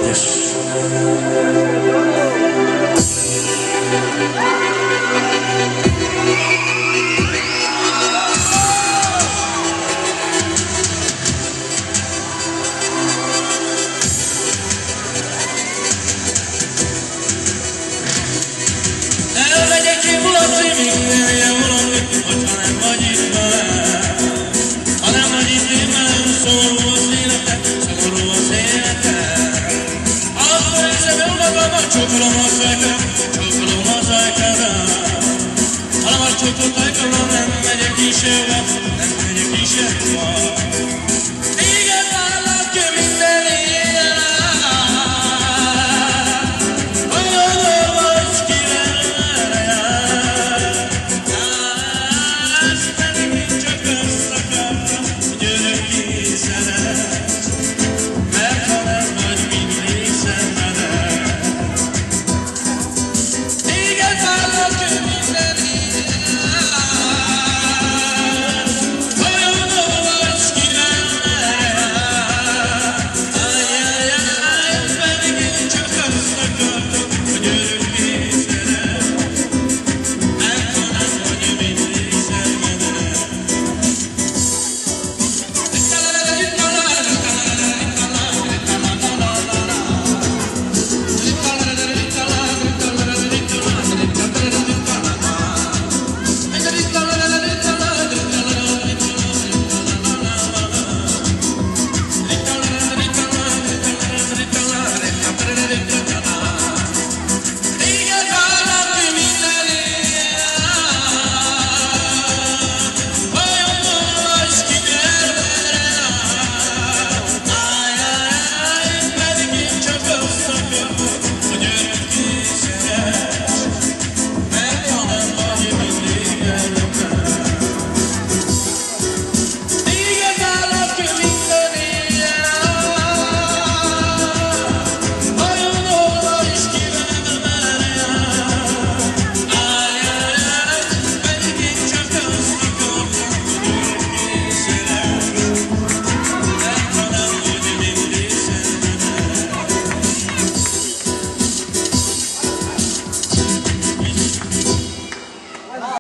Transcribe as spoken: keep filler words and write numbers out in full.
is. Elmegyek én Bulassi, mindenje valami, hogyha nem vagy itt velem. Ha nem vagy itt én velem, szomorú az életem, szomorú az életem. Akkor érzem önmagamat, csókolom a szájkám, csókolom a szájkám. Ha nem vagy csókolt ajkamra, nem megyek is sehova, nem megyek is sehova.